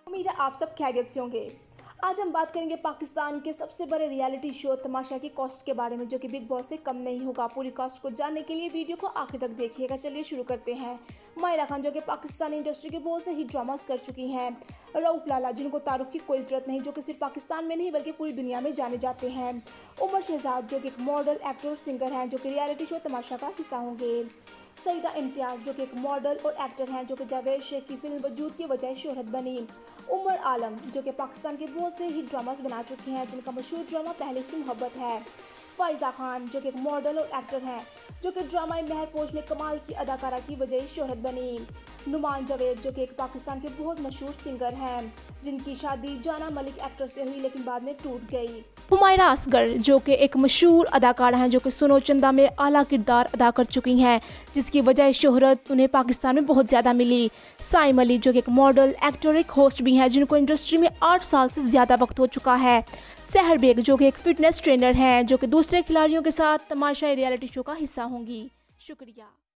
उम्मीद है आप सब खैरियत से होंगे। आज हम बात करेंगे पाकिस्तान के सबसे बड़े रियलिटी शो तमाशा की कॉस्ट के बारे में, जो कि बिग बॉस से कम नहीं होगा। पूरी कॉस्ट को जानने के लिए वीडियो को आखिर तक देखिएगा। चलिए शुरू करते हैं। मायरा खान, जो कि पाकिस्तानी इंडस्ट्री के बहुत से ही ड्रामास कर चुकी हैं। रऊफ लाला, जिनको तारुफ की कोई ज़रूरत नहीं, जो कि सिर्फ पाकिस्तान में नहीं बल्कि पूरी दुनिया में जाने जाते हैं। उमर शहजाद, जो कि एक मॉडल, एक्टर और सिंगर हैं, जो कि रियलिटी शो तमाशा का हिस्सा होंगे। सईदा इम्तियाज़, जो कि एक मॉडल और एक्टर हैं, जो कि जावेद शेख की फिल्म वजूद की वजह शोहरत बनी। उमर आलम, जो कि पाकिस्तान के बहुत से ही ड्रामास बना चुके हैं, जिनका मशहूर ड्रामा पहले से मोहब्बत है। फ़ायज़ा खान, जो कि एक मॉडल और एक्टर हैं, जो कि ड्रामा महरपोश में कमाल की अदाकारा की वजह शोहरत बनी। नुमान जावेद, जो कि एक पाकिस्तान के बहुत मशहूर सिंगर हैं, जिनकी शादी जाना मलिक एक्टर से हुई लेकिन बाद में टूट गई। हुमायरा असगर, जो कि एक मशहूर अदाकारा हैं, जो कि सुनो चंदा में आला किरदार अदा कर चुकी हैं, जिसकी वजह शोहरत उन्हें पाकिस्तान में बहुत ज़्यादा मिली। साइम अली, जो कि एक मॉडल, एक्टर, एक होस्ट भी हैं, जिनको इंडस्ट्री में 8 साल से ज़्यादा वक्त हो चुका है। सहर बेग, जो कि एक फिटनेस ट्रेनर हैं, जो कि दूसरे खिलाड़ियों के साथ तमाशा रियलिटी शो का हिस्सा होंगी। शुक्रिया।